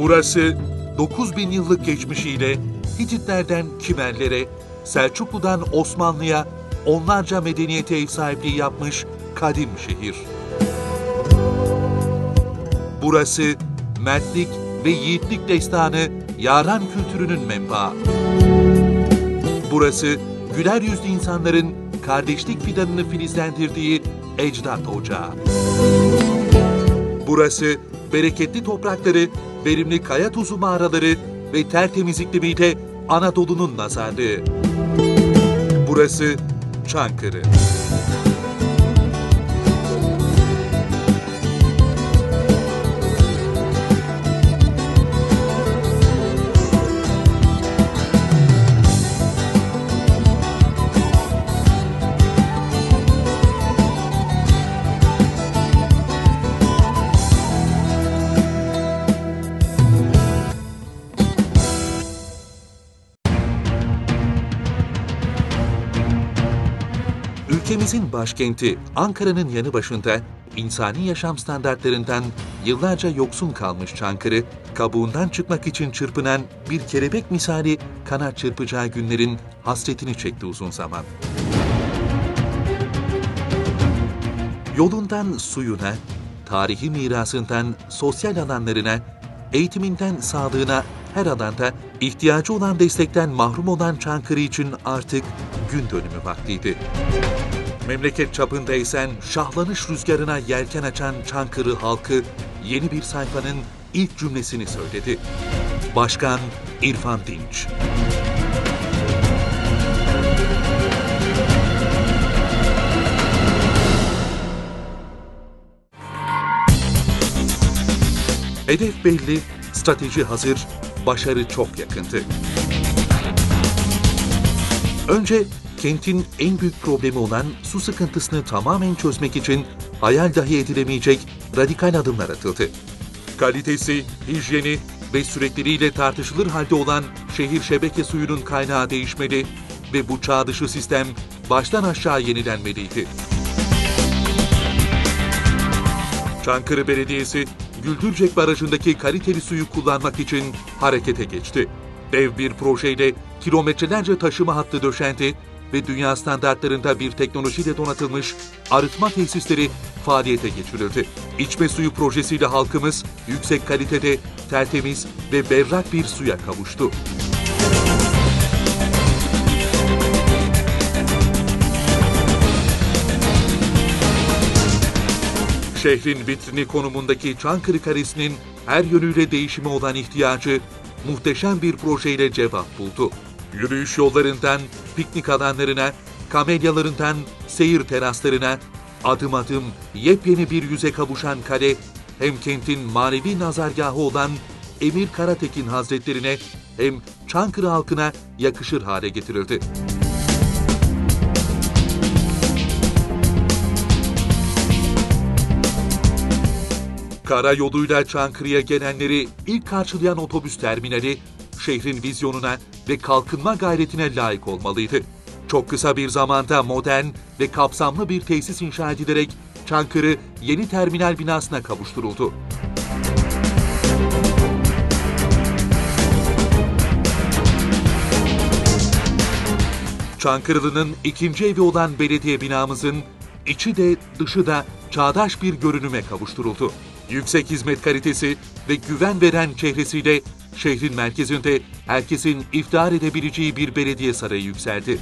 Burası 9000 yıllık geçmişiyle Hititlerden Kimerlere, Selçuklu'dan Osmanlı'ya onlarca medeniyete ev sahipliği yapmış kadim şehir. Burası mertlik ve yiğitlik destanı yaran kültürünün menbaı. Burası güler yüzlü insanların kardeşlik fidanını filizlendirdiği ecdat ocağı. Burası bereketli toprakları, verimli kaya tuzu mağaraları ve tertemiz iklimiyle Anadolu'nun nazarlığı. Burası Çankırı. Ülkemizin başkenti Ankara'nın yanı başında insani yaşam standartlarından yıllarca yoksun kalmış Çankırı, kabuğundan çıkmak için çırpınan bir kelebek misali kanat çırpacağı günlerin hasretini çekti uzun zaman. Yolundan suyuna, tarihi mirasından sosyal alanlarına, eğitiminden sağlığına her alanda ihtiyacı olan destekten mahrum olan Çankırı için artık gün dönümü vaktiydi. Memleket çapında esen şahlanış rüzgarına yelken açan Çankırı halkı yeni bir sayfanın ilk cümlesini söyledi. Başkan İrfan Dinç. Hedef belli, strateji hazır, başarı çok yakındı. Önce kentin en büyük problemi olan su sıkıntısını tamamen çözmek için hayal dahi edilemeyecek radikal adımlar atıldı. Kalitesi, hijyeni ve sürekliliğiyle tartışılır halde olan şehir şebeke suyunun kaynağı değişmeli ve bu çağ dışı sistem baştan aşağı yenilenmeliydi. Çankırı Belediyesi, Güldürcek Barajı'ndaki kaliteli suyu kullanmak için harekete geçti. Dev bir projeyle kilometrelerce taşıma hattı döşendi ve dünya standartlarında bir teknolojiyle donatılmış arıtma tesisleri faaliyete geçirildi. İçme suyu projesiyle halkımız yüksek kalitede, tertemiz ve berrak bir suya kavuştu. Şehrin vitrini konumundaki Çankırı Kalesi'nin her yönüyle değişime olan ihtiyacı muhteşem bir projeyle cevap buldu. Yürüyüş yollarından piknik alanlarına, kamelyalarından seyir teraslarına adım adım yepyeni bir yüze kavuşan kale, hem kentin manevi nazargahı olan Emir Karatekin Hazretlerine hem Çankırı halkına yakışır hale getirildi. Karayoluyla Çankırı'ya gelenleri ilk karşılayan otobüs terminali, şehrin vizyonuna ve kalkınma gayretine layık olmalıydı. Çok kısa bir zamanda modern ve kapsamlı bir tesis inşa edilerek Çankırı yeni terminal binasına kavuşturuldu. Çankırılı'nın ikinci evi olan belediye binamızın içi de dışı da çağdaş bir görünüme kavuşturuldu. Yüksek hizmet kalitesi ve güven veren çehresiyle şehrin merkezinde herkesin iftihar edebileceği bir belediye sarayı yükseldi.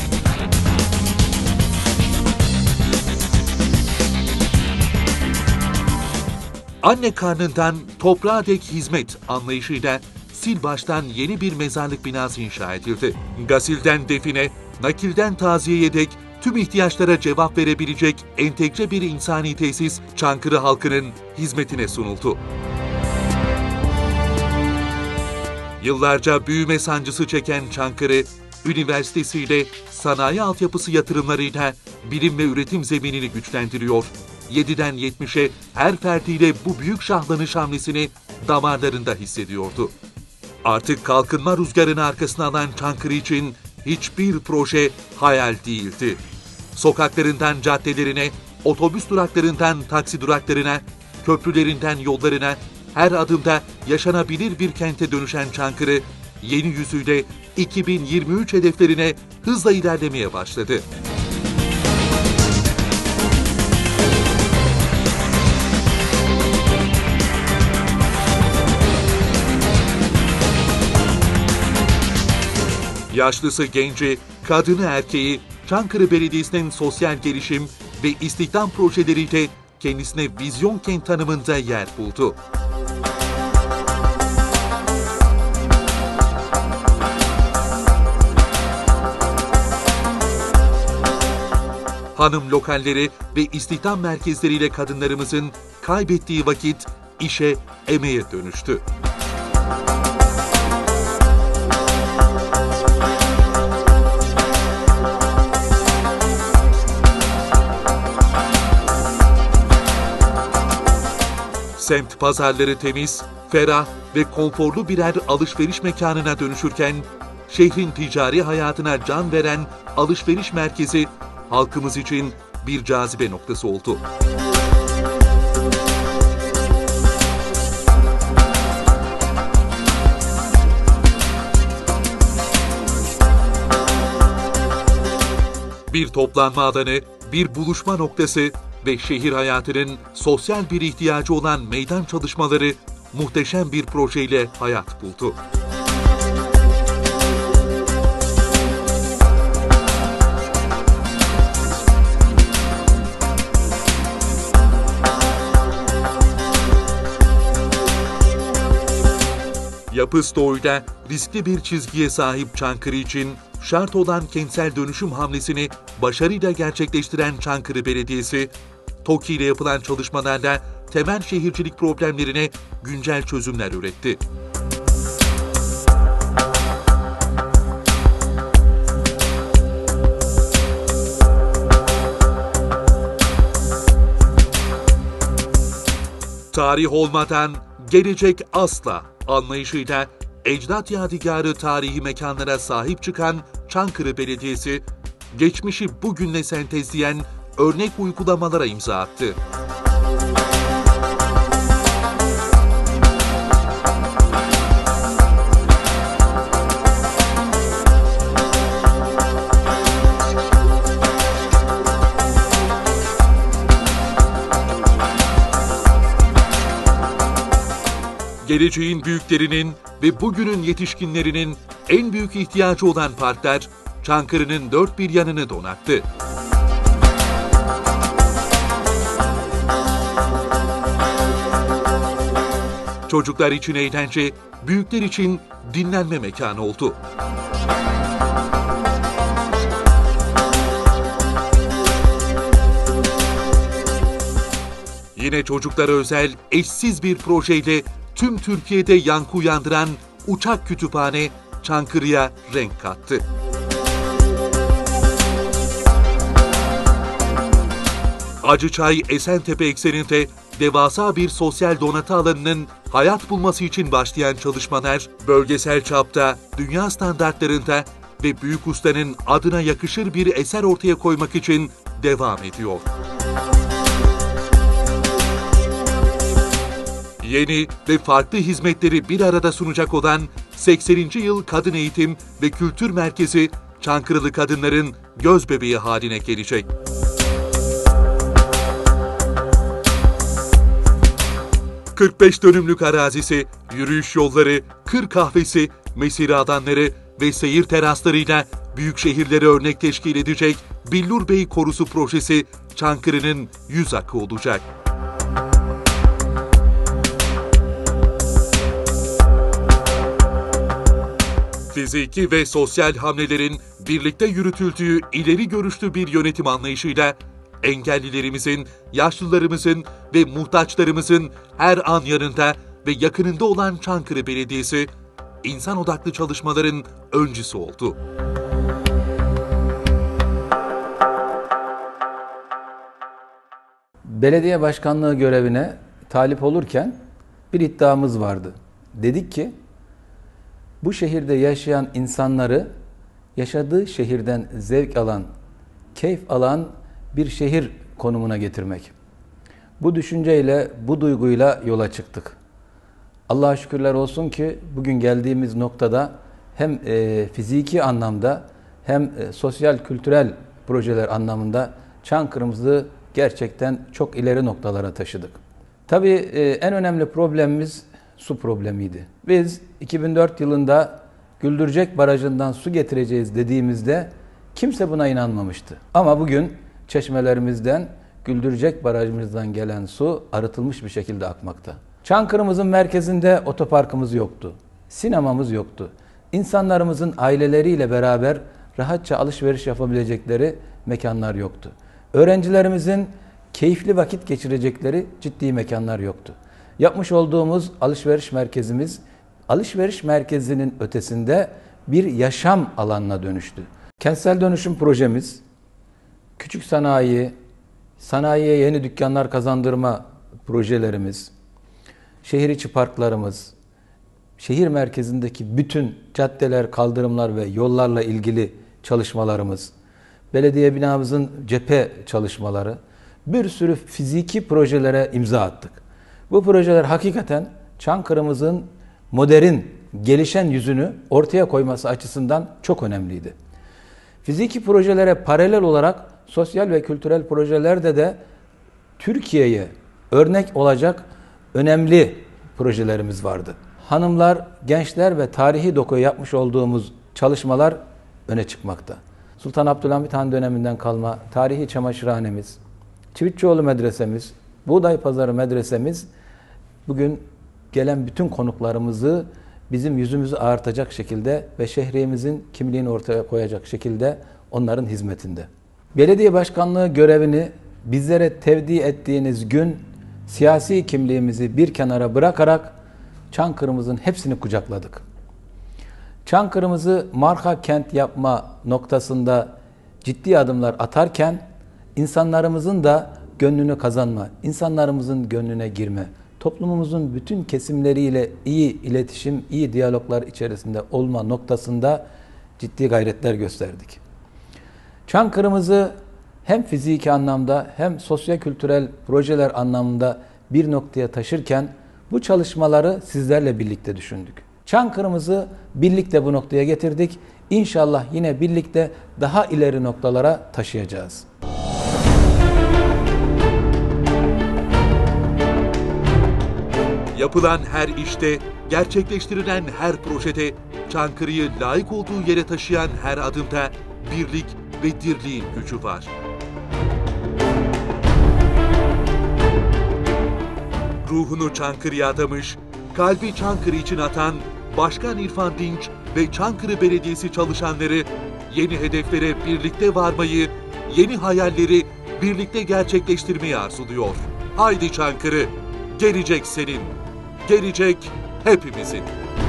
Anne karnından toprağa dek hizmet anlayışıyla sil baştan yeni bir mezarlık binası inşa edildi. Gasilden define, nakilden taziyeye dek tüm ihtiyaçlara cevap verebilecek entegre bir insani tesis Çankırı halkının hizmetine sunuldu. Yıllarca büyüme sancısı çeken Çankırı, üniversitesiyle, sanayi altyapısı yatırımlarıyla bilim ve üretim zeminini güçlendiriyor. 7'den 70'e her ferdiyle bu büyük şahlanış hamlesini damarlarında hissediyordu. Artık kalkınma rüzgarını arkasına alan Çankırı için hiçbir proje hayal değildi. Sokaklarından caddelerine, otobüs duraklarından taksi duraklarına, köprülerinden yollarına, her adımda yaşanabilir bir kente dönüşen Çankırı, yeni yüzüyle 2023 hedeflerine hızla ilerlemeye başladı. Yaşlısı genci, kadını erkeği Çankırı Belediyesi'nin sosyal gelişim ve istihdam projeleriyle kendisine vizyon kent tanımında yer buldu. Hanım lokalleri ve istihdam merkezleriyle kadınlarımızın kaybettiği vakit işe, emeğe dönüştü. Semt pazarları temiz, ferah ve konforlu birer alışveriş mekanına dönüşürken, şehrin ticari hayatına can veren alışveriş merkezi halkımız için bir cazibe noktası oldu. Bir toplanma alanı, bir buluşma noktası ve şehir hayatının sosyal bir ihtiyacı olan meydan çalışmaları muhteşem bir projeyle hayat buldu. Yapı stoğuyla riskli bir çizgiye sahip Çankırı için şart olan kentsel dönüşüm hamlesini başarıyla gerçekleştiren Çankırı Belediyesi, TOKİ ile yapılan çalışmalarla temel şehircilik problemlerine güncel çözümler üretti. Tarih olmadan gelecek asla anlayışıyla ecdat yadigarı tarihi mekanlara sahip çıkan Çankırı Belediyesi, geçmişi bugünle sentezleyen örnek uygulamalara imza attı. Geleceğin büyüklerinin ve bugünün yetişkinlerinin en büyük ihtiyacı olan parklar, Çankırı'nın dört bir yanını donattı. Çocuklar için eğlence, büyükler için dinlenme mekanı oldu. Yine çocuklara özel eşsiz bir projeyle tüm Türkiye'de yankı uyandıran Uçak Kütüphane Çankırı'ya renk kattı. Acıçay Esentepe ekseninde devasa bir sosyal donatı alanının hayat bulması için başlayan çalışmalar, bölgesel çapta, dünya standartlarında ve büyük ustanın adına yakışır bir eser ortaya koymak için devam ediyor. Yeni ve farklı hizmetleri bir arada sunacak olan 80. Yıl Kadın Eğitim ve Kültür Merkezi, Çankırılı kadınların gözbebeği haline gelecek. ...45 dönümlük arazisi, yürüyüş yolları, kır kahvesi, mesire alanları ve seyir teraslarıyla büyük şehirlere örnek teşkil edecek Billur Bey Korusu projesi Çankırı'nın yüz akı olacak. Fiziki ve sosyal hamlelerin birlikte yürütüldüğü ileri görüşlü bir yönetim anlayışıyla engellilerimizin, yaşlılarımızın ve muhtaçlarımızın her an yanında ve yakınında olan Çankırı Belediyesi, insan odaklı çalışmaların öncüsü oldu. Belediye başkanlığı görevine talip olurken bir iddiamız vardı. Dedik ki, bu şehirde yaşayan insanları yaşadığı şehirden zevk alan, keyif alan bir şehir konumuna getirmek. Bu düşünceyle, bu duyguyla yola çıktık. Allah'a şükürler olsun ki bugün geldiğimiz noktada hem fiziki anlamda hem sosyal kültürel projeler anlamında Çankırı'mızı gerçekten çok ileri noktalara taşıdık. Tabii en önemli problemimiz su problemiydi. Biz 2004 yılında Güldürecek Barajı'ndan su getireceğiz dediğimizde kimse buna inanmamıştı. Ama bugün çeşmelerimizden, Güldürecek Barajımızdan gelen su arıtılmış bir şekilde akmakta. Çankırı'mızın merkezinde otoparkımız yoktu. Sinemamız yoktu. İnsanlarımızın aileleriyle beraber rahatça alışveriş yapabilecekleri mekanlar yoktu. Öğrencilerimizin keyifli vakit geçirecekleri ciddi mekanlar yoktu. Yapmış olduğumuz alışveriş merkezimiz, alışveriş merkezinin ötesinde bir yaşam alanına dönüştü. Kentsel dönüşüm projemiz, küçük sanayi, sanayiye yeni dükkanlar kazandırma projelerimiz, şehir içi parklarımız, şehir merkezindeki bütün caddeler, kaldırımlar ve yollarla ilgili çalışmalarımız, belediye binamızın cephe çalışmaları, bir sürü fiziki projelere imza attık. Bu projeler hakikaten Çankırı'mızın modern, gelişen yüzünü ortaya koyması açısından çok önemliydi. Fiziki projelere paralel olarak sosyal ve kültürel projelerde de Türkiye'ye örnek olacak önemli projelerimiz vardı. Hanımlar, gençler ve tarihi dokuya yapmış olduğumuz çalışmalar öne çıkmakta. Sultan Abdülhamit Han döneminden kalma tarihi çamaşırhanemiz, Çivitçioğlu Medresemiz, Buğday Pazarı Medresemiz bugün gelen bütün konuklarımızı bizim yüzümüzü ağartacak şekilde ve şehriyemizin kimliğini ortaya koyacak şekilde onların hizmetinde. Belediye başkanlığı görevini bizlere tevdi ettiğiniz gün siyasi kimliğimizi bir kenara bırakarak Çankırı'mızın hepsini kucakladık. Çankırı'mızı marka kent yapma noktasında ciddi adımlar atarken insanlarımızın da gönlünü kazanma, insanlarımızın gönlüne girme, toplumumuzun bütün kesimleriyle iyi iletişim, iyi diyaloglar içerisinde olma noktasında ciddi gayretler gösterdik. Çankırı'mızı hem fiziki anlamda hem sosyo-kültürel projeler anlamında bir noktaya taşırken bu çalışmaları sizlerle birlikte düşündük. Çankırı'mızı birlikte bu noktaya getirdik. İnşallah yine birlikte daha ileri noktalara taşıyacağız. Yapılan her işte, gerçekleştirilen her projede, Çankırı'yı layık olduğu yere taşıyan her adımda birlik ve dirliğin gücü var. Ruhunu Çankırı'ya adamış, kalbi Çankırı için atan Başkan İrfan Dinç ve Çankırı Belediyesi çalışanları yeni hedeflere birlikte varmayı, yeni hayalleri birlikte gerçekleştirmeyi arzuluyor. Haydi Çankırı, gelecek senin, gelecek hepimizin.